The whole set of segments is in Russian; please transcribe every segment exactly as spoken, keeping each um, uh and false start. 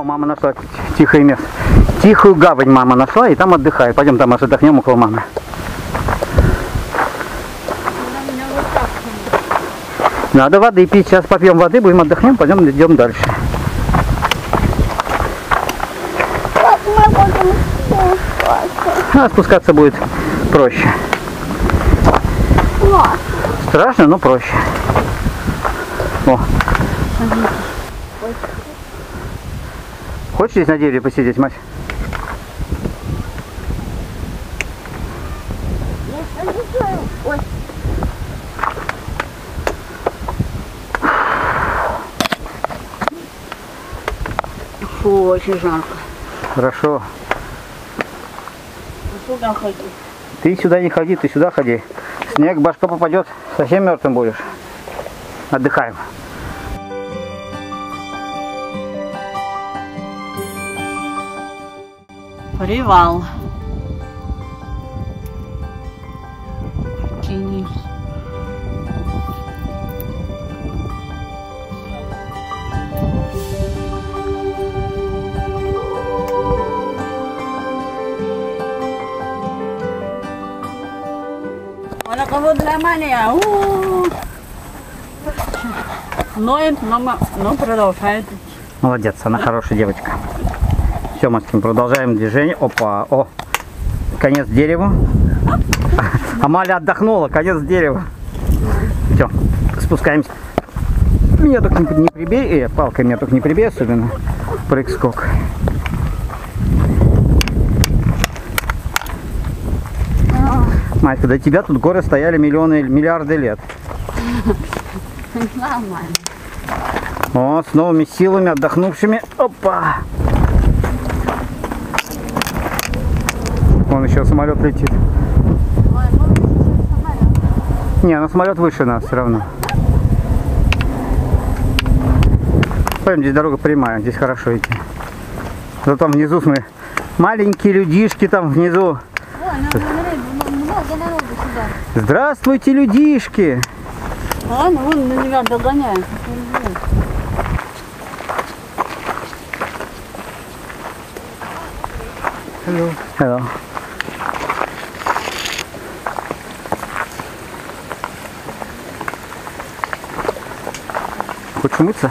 О, мама нашла тихое место. Тихую гавань мама нашла и там отдыхает. Пойдем там аж отдохнем около мамы. Надо воды пить. Сейчас попьем воды, будем отдохнем, пойдем идем дальше. А спускаться будет проще. Страшно, но проще. О. Хочешь здесь на дереве посидеть, мать? Фу, очень жарко. Хорошо. Сюда ходи. Ты сюда не ходи, ты сюда ходи. Снег, башка попадет, совсем мертвым будешь. Отдыхаем. Привал. Тени. Она кого для меня? Ноет, мама, но продолжает. Молодец, она хорошая девочка. Все, мы продолжаем движение. Опа, о, конец дерева. Амаля отдохнула, конец дерева. Все, спускаемся. Меня только не прибей, э, палкой меня только не прибей, особенно прыг-скок. Матька, до тебя тут горы стояли миллионы, миллиарды лет. Нормально. О, с новыми силами, отдохнувшими. Опа! Вон еще самолет летит. Не, на самолет выше нас все равно. Пойдем, здесь дорога прямая, здесь хорошо идти. Зато там внизу мы маленькие людишки там внизу. Здравствуйте, людишки! А, ну вон на меня догоняет. Hello. Hello. Хочешь умыться?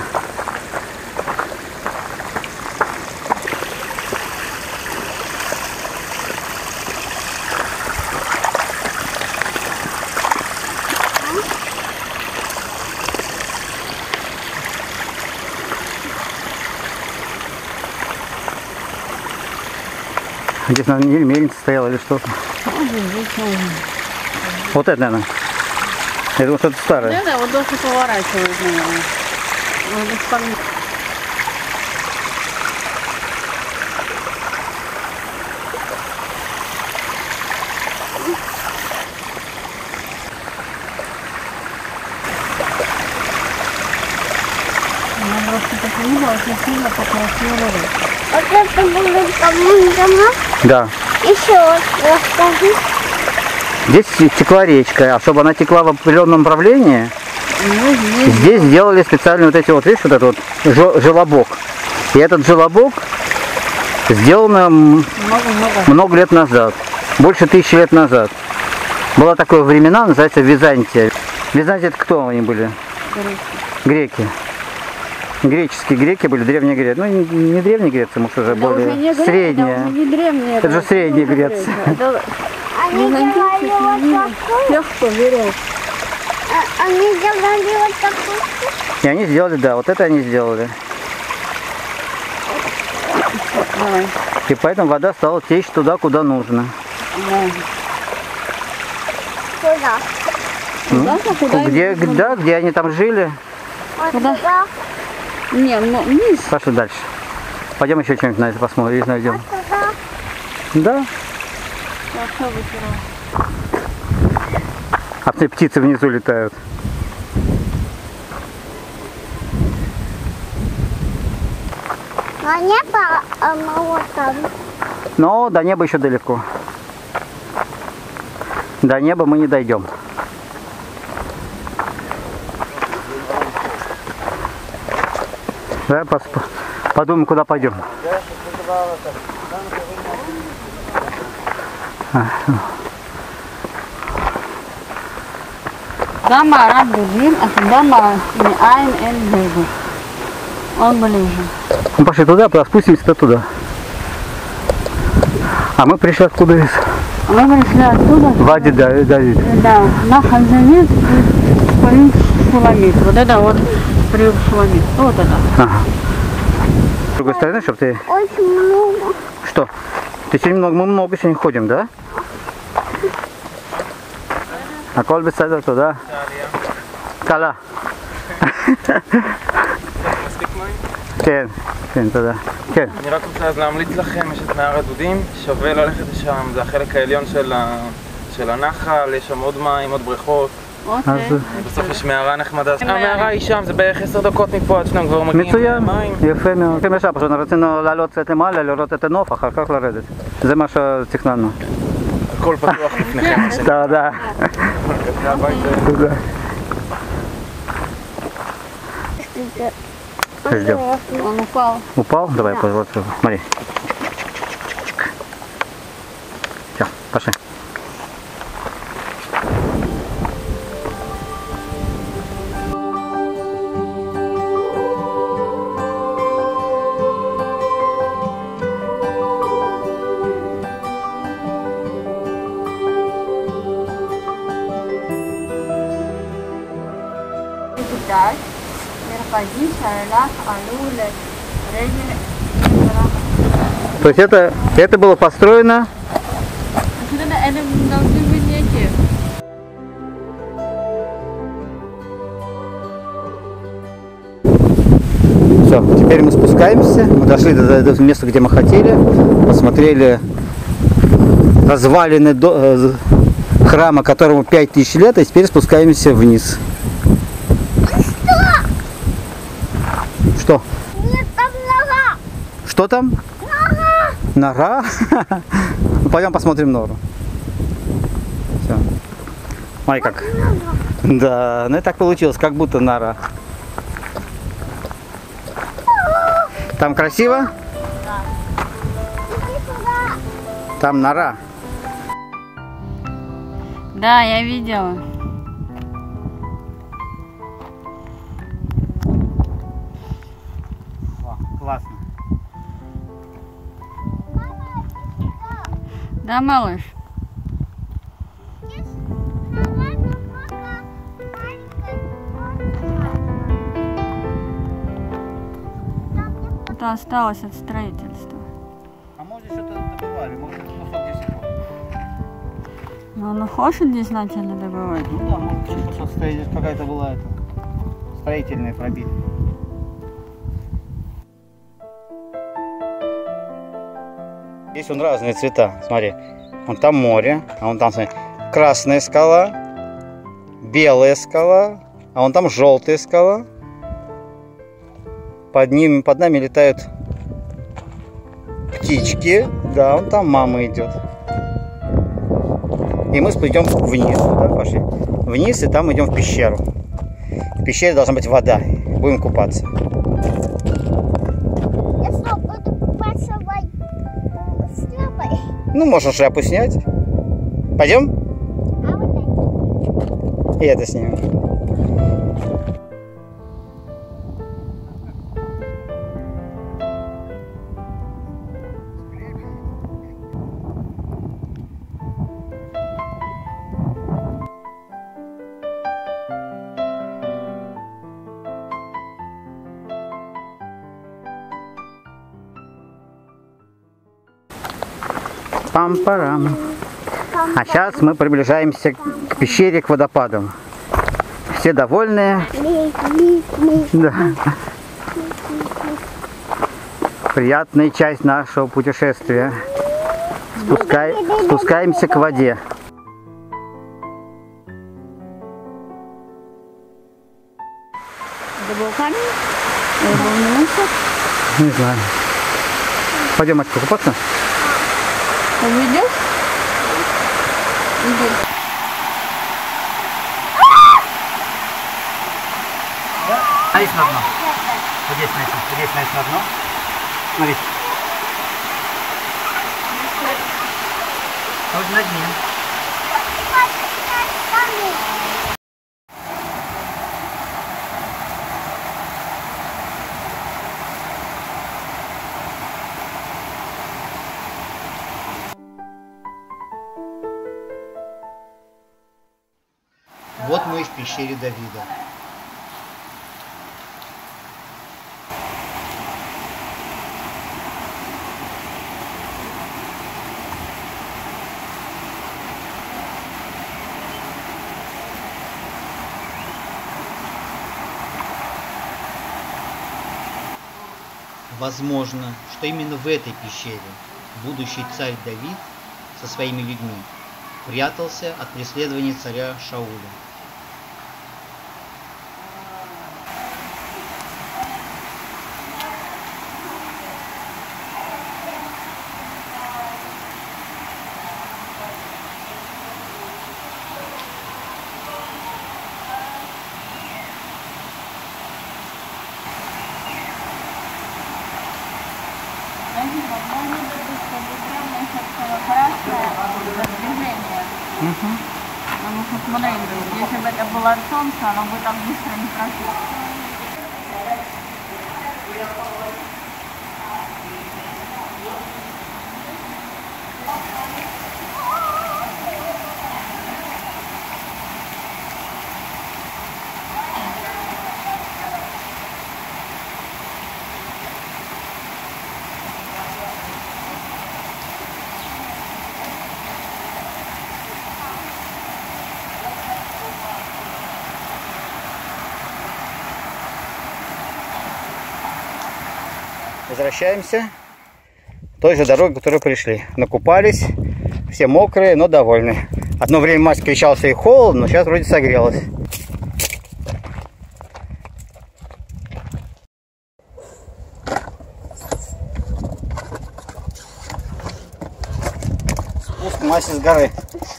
Здесь, наверное, мельница стояла или что-то. Вот это, наверное. Я думаю, что-то старое. Да, да, вот дождь поворачивает, наверное. Вот это будет кому-то. Да. Еще расскажи. Здесь текла речка, а чтобы она текла в определенном направлении, ну, здесь сделали специально вот эти вот, видишь, вот этот вот желобок. И этот желобок сделано много, много. много лет назад, больше тысячи лет назад. Была такое времена, называется Византия. Византия это кто они были? Греки. Греки. Греческие греки были, древние греки. Ну, не, не древние грецы, может, уже да более уже не средние. Да, уже не древние, это же средние Греции. Они делали вот такую. Тех, кто верил. А, они делали вот такую. И они сделали, да, вот это они сделали. Давай. И поэтому вода стала течь туда, куда нужно. Да. Куда? Ну, Ну, куда где, да, где они там жили. Вот Куда? туда. Не, ну вниз. Пошли дальше. Пойдем еще что-нибудь на это посмотрим, если найдем. Вот туда. Да. А все птицы внизу летают. А небо, а мы вот там. Но до неба еще далеко. До неба мы не дойдем. Да, Подумаем, куда пойдем. Дама Рабдулин, это дама не Айн Эль-Бейгу. Он ближе. Мы пошли туда, спустимся туда. А мы пришли откуда из? Мы пришли оттуда. Вади Давид. Да, на Ханзанит и Париж Шуламит. Вот это вот Париж Шуламит. Вот это. Ага. С другой стороны, чтобы ты... Очень много. Что? Ты сегодня много, мы много сегодня ходим, да? А коль бы садил туда? Кала. כן, כן, תודה. כן. אני רק רוצה אז להמליץ לכם, יש את נהר הדודים, שווה ללכת לשם, זה החלק העליון של, ה... של הנחל, יש שם עוד מים, עוד בריכות. אוקיי. בסוף יש מערה נחמדה. המערה היא שם, זה בערך עשר דקות מפה עד שאתם כבר מגיעים מצוין, למים. יפה מאוד. לפי משהו, פשוט רצינו לעלות קצת למעלה, לראות את הנוף, אחר כך לרדת. זה מה שתכננו. הכל פתוח לפניכם. תודה. תודה. Ждем. Он упал. Упал? Давай, вот, смотри. Все, пошли. То есть это, это было построено? Все, теперь мы спускаемся. Мы дошли до, до места, где мы хотели. Посмотрели развалины до, храма, которому пять тысяч лет, и теперь спускаемся вниз. Что? Нет, там нога. Что там? Нога. Нора? Ну, пойдем посмотрим нору. Все. Смотри как. Да, ну и так получилось, как будто нора. Там красиво? Иди сюда. Там нора. Да, я видела. Классно. Да, малыш? Это осталось от строительства. А может что-то добывали, может кусок здесь и Ну, ну хочет здесь начали добывать? Ну да, может что-то стоит, какая-то была это, строительная пробита. Здесь вон разные цвета, смотри. Вон там море, а вон там, смотри, красная скала, белая скала, а вон там желтая скала. Под ними, под нами летают птички. Да, вон там мама идет. И мы пойдем вниз, да, пошли. Вниз, и там идем в пещеру. В пещере должна быть вода. Будем купаться. Я что, буду купаться с шляпой? Ну, можно шляпу снять. Пойдем? А вот так. И это снимем. Пам-парам. А сейчас мы приближаемся к пещере, к водопадам. Все довольные. Да. Приятная часть нашего путешествия. Спускай... Спускаемся к воде. Это был камень? Это был не мусор? Не знаю. Пойдем, мальчик, купаться? Увидел? Иди. Становись на дно. Вот здесь, вот здесь становись на дно. Смотри. Вот на дне. Вот мы и в пещере Давида. Возможно, что именно в этой пещере будущий царь Давид со своими людьми прятался от преследования царя Шауля. Угу. Потому что, смотри, если бы это было солнце, оно бы так быстро не прошло. Возвращаемся той же дорогой, которой пришли. Накупались, все мокрые, но довольны. Одно время мать кричался и холодно, но сейчас вроде согрелась. Спуск Маси с горы.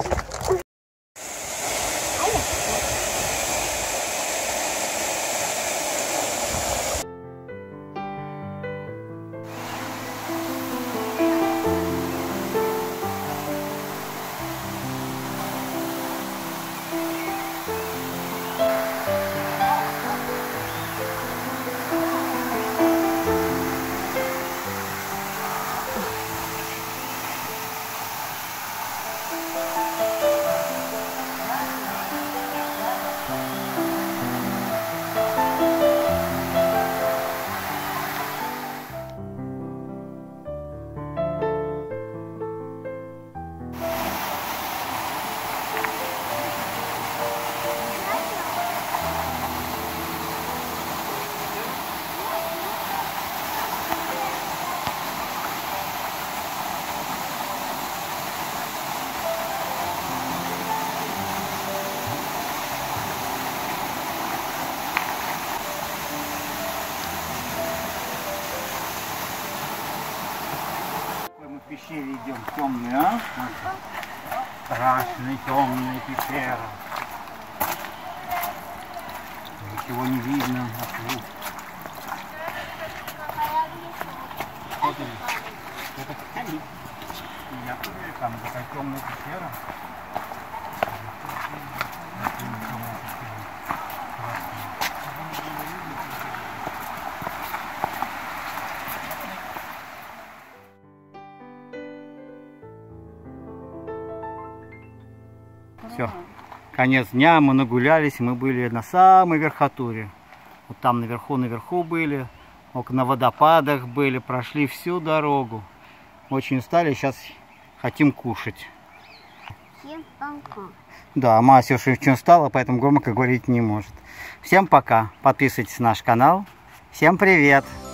В пещере идем темный, а? Страшная темная пещера. Ничего не видно вокруг. Вот это камень. Я тоже там такая темная пещера. Все, конец дня, мы нагулялись, мы были на самой верхотуре. Вот там наверху, наверху были, около водопадах были, прошли всю дорогу. Очень устали, сейчас хотим кушать. Всем пока. Да, Мася уж очень устала, поэтому громко говорить не может. Всем пока, подписывайтесь на наш канал. Всем привет!